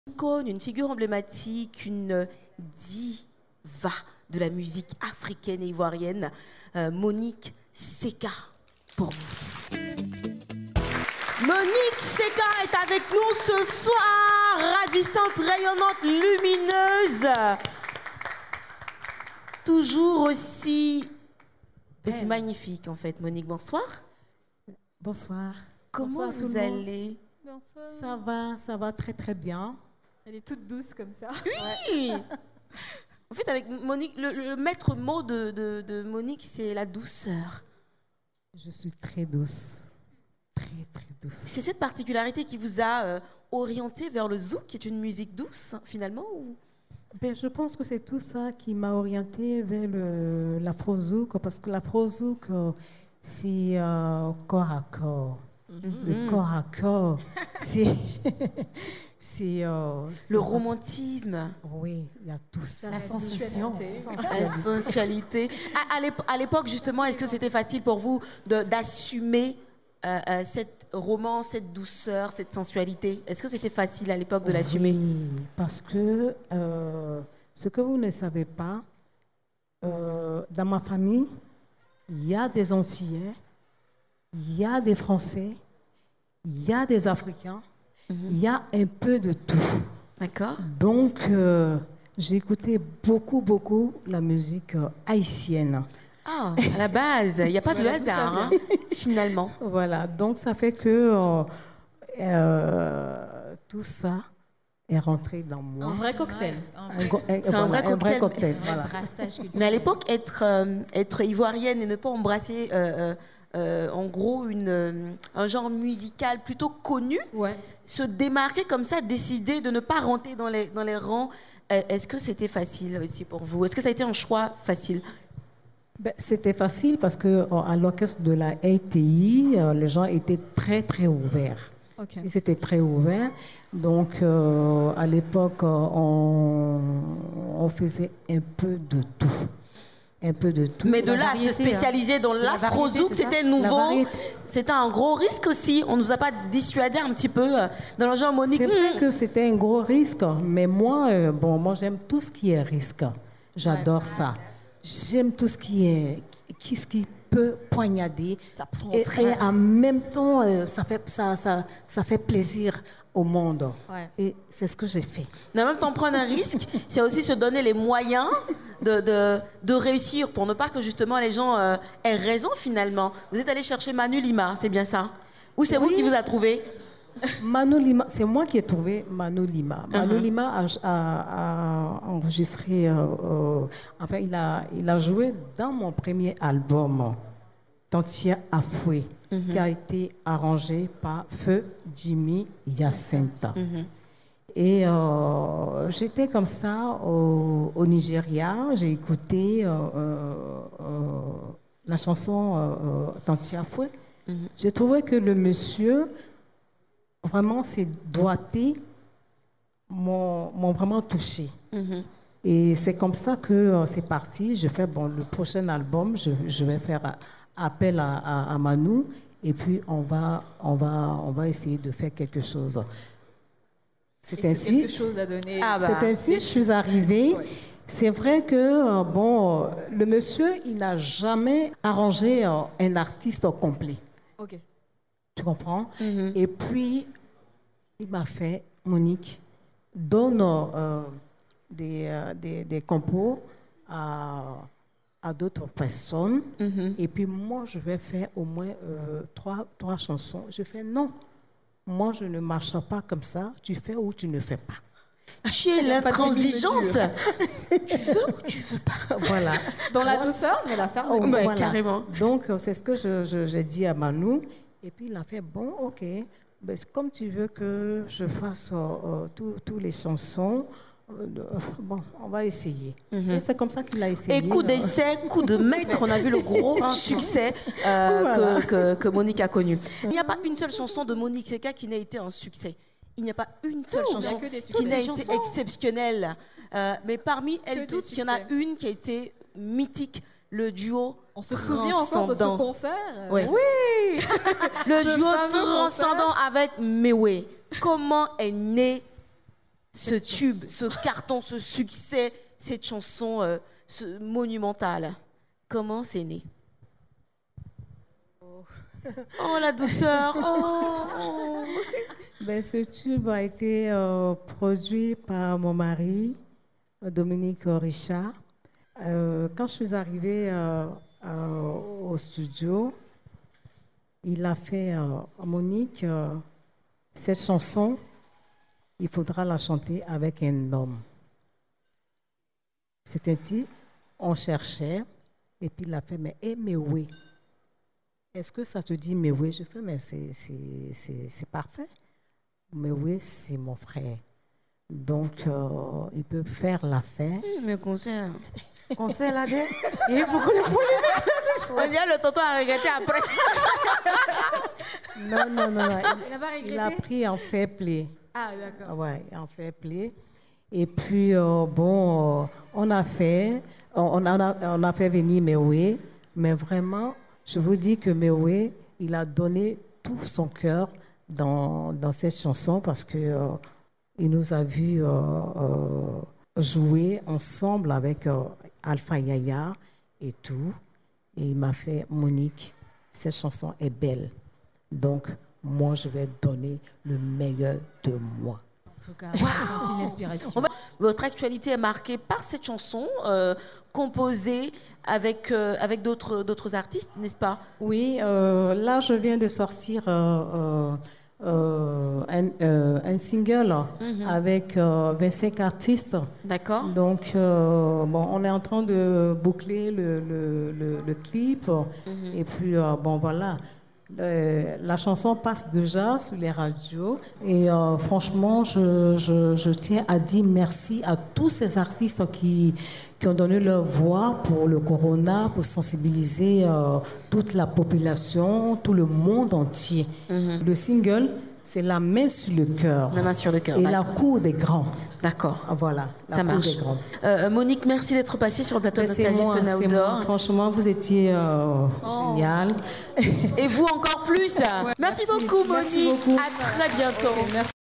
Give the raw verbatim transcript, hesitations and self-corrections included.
icône, une figure emblématique, une diva de la musique africaine et ivoirienne, euh, Monique Seka, pour vous. Monique Seka est avec nous ce soir, ravissante, rayonnante, lumineuse, toujours aussi, aussi magnifique en fait. Monique, bonsoir. Bonsoir. Comment Bonsoir vous allez? Bonsoir. Ça va, ça va très très bien. Elle est toute douce comme ça. Oui. En fait, avec Monique, le, le maître mot de, de, de Monique, c'est la douceur. Je suis très douce. Très très douce. C'est cette particularité qui vous a euh, orienté vers le zouk, qui est une musique douce, finalement ou... Ben, je pense que c'est tout ça qui m'a orientée vers l'afro-zouk, parce que l'afro-zouk, c'est euh, corps à corps. Mm-hmm. Le corps à corps, c'est... c'est euh, le romantisme. Oui, il y a tout ça. La sensation. La sensualité. À, à l'époque, justement, est-ce que c'était facile pour vous d'assumer euh, euh, cette romance, cette douceur, cette sensualité? Est-ce que c'était facile à l'époque de l'assumer? Oui, parce que euh, ce que vous ne savez pas, euh, dans ma famille, il y a des Antillais, il y a des Français, il y a des Africains, mm-hmm. il y a un peu de tout. D'accord. Donc, euh, j'ai écouté beaucoup, beaucoup la musique euh, haïtienne. Ah, à la base, il n'y a pas voilà, de hasard, hein, finalement. Voilà, donc ça fait que euh, euh, tout ça est rentré dans moi. Un vrai cocktail. C'est un, vrai cocktail. Un vrai cocktail, voilà. Mais à l'époque, être, euh, être ivoirienne et ne pas embrasser... Euh, Euh, en gros une, euh, un genre musical plutôt connu, ouais. se démarquer comme ça, décider de ne pas rentrer dans les, dans les rangs, euh, est-ce que c'était facile aussi pour vous? Est-ce que ça a été un choix facile? Ben, c'était facile parce que à l'orchestre de la A T I, euh, les gens étaient très très ouverts. Okay. Ils étaient très ouverts. Donc euh, à l'époque, on, on faisait un peu de tout. Un peu de tout. Mais de là à se spécialiser dans l'afro-zouk, c'était nouveau. C'était un gros risque aussi. On ne nous a pas dissuadé un petit peu dans le genre Monique. C'est vrai que c'était un gros risque. Mais moi, euh, bon, moi j'aime tout ce qui est risque. J'adore ouais. ça. J'aime tout ce qui est, qui, ce qui peut poignarder. Ça prend et, très... et en même temps, euh, ça, fait, ça, ça, ça fait plaisir au monde. Ouais. Et c'est ce que j'ai fait. Mais en même temps, prendre un risque, c'est aussi se donner les moyens de, de, de réussir pour ne pas que justement les gens euh, aient raison finalement. Vous êtes allé chercher Manu Lima, c'est bien ça? Ou c'est oui. vous qui vous a trouvé? Manu Lima, c'est moi qui ai trouvé Manu Lima. Manu uh-huh. Lima a, a, a enregistré, euh, euh, enfin il a, il a joué dans mon premier album, Tantia Afoué. Mm-hmm. Qui a été arrangé par Feu Jimmy Hyacinthe. Mm-hmm. Et euh, j'étais comme ça au, au Nigeria, j'ai écouté euh, euh, la chanson euh, Tantia Afoué. Mm-hmm. J'ai trouvé que le monsieur, vraiment, ses doigtés m'ont, m'ont vraiment touché. Mm-hmm. Et c'est comme ça que euh, c'est parti. Je fais, bon, le prochain album, je, je vais faire appel à, à, à Manu. Et puis, on va, on, va, on va essayer de faire quelque chose. C'est ainsi, quelque chose à donner. Ah bah, c'est ainsi que je suis arrivée. Ouais. C'est vrai que, bon, le monsieur, il n'a jamais arrangé un artiste complet. OK. Tu comprends? Mm-hmm. Et puis, il m'a fait, Monique, donne euh, des, euh, des, des compos à... à d'autres personnes, mm-hmm. et puis moi, je vais faire au moins euh, trois, trois chansons. Je fais non. Moi, je ne marche pas comme ça. Tu fais ou tu ne fais pas. Tu es l'intransigeance. Tu veux ou tu veux pas? Voilà. Dans la douceur, mais la ferme. Oh, ouais, voilà. Carrément. Donc, c'est ce que je, je, j'ai dit à Manu. Et puis, il a fait, bon, OK. Ben, comme tu veux que je fasse euh, tous les chansons, bon, on va essayer. Mm-hmm. Et c'est comme ça qu'il a essayé. Et coup d'essai, coup de maître, on a vu le gros succès euh, voilà. que, que, que Monique a connu. Il n'y a pas une seule chanson de Monique Seka qui n'a été un succès. Il n'y a pas une seule oh, chanson qui n'a été exceptionnelle. Euh, mais parmi que elles toutes, il y en a une qui a été mythique. Le duo On se souvient encore de ce concert. Oui, oui. Le duo transcendant avec Mewe. Comment est né ce tube, ce carton, ce succès, cette chanson euh, ce, monumentale? Comment c'est né? Oh, oh la douceur. Oh. Ben, ce tube a été euh, produit par mon mari, Dominique Richard. Euh, quand je suis arrivée euh, euh, au studio, il a fait euh, Monique, euh, cette chanson, il faudra la chanter avec un homme. C'était dit, on cherchait, et puis il a fait, mais eh, mais oui. Est-ce que ça te dit, mais oui? Je fais, mais c'est, c'est, c'est, c'est parfait. Mais oui, c'est mon frère. Donc, euh, il peut faire l'affaire. Mmh, mais concert. Concert là-dedans. Il y a beaucoup de polémiques. On dirait le tonton a regretté après. Non, non, non. non. Il, il, n'a pas regretté? Il a pris en fair play. Ah, d'accord. Ouais, en fair play. Et puis, euh, bon, euh, on a fait, on a, on a fait venir Mewe, mais vraiment, je vous dis que Mewe, il a donné tout son cœur dans, dans cette chanson parce que euh, il nous a vu euh, euh, jouer ensemble avec euh, Alpha Yaya et tout. Et il m'a fait, Monique, cette chanson est belle. Donc, moi, je vais donner le meilleur de moi. En tout cas, wow. C'est une inspiration. Va... Votre actualité est marquée par cette chanson, euh, composée avec, euh, avec d'autres, d'autres artistes, n'est-ce pas? Oui, euh, là, je viens de sortir euh, euh, un, euh, un single mm-hmm. avec euh, vingt-cinq artistes. D'accord. Donc, euh, bon, on est en train de boucler le, le, le, le clip. Mm-hmm. Et puis, euh, bon, voilà. Euh, la chanson passe déjà sur les radios et euh, franchement, je, je, je tiens à dire merci à tous ces artistes qui, qui ont donné leur voix pour le corona, pour sensibiliser euh, toute la population, tout le monde entier. Mm-hmm. Le single, c'est la main sur le cœur. La main sur le cœur. Et d'accord. La cour des grands. D'accord. Voilà. La Ça cour marche. Des grands. Euh, Monique, merci d'être passée sur le plateau de Nostalgie Fun Outdoor. Franchement, vous étiez euh, oh. génial. Et vous encore plus. Ouais. Merci, merci beaucoup, Monique. Merci beaucoup. À très bientôt. Okay, merci.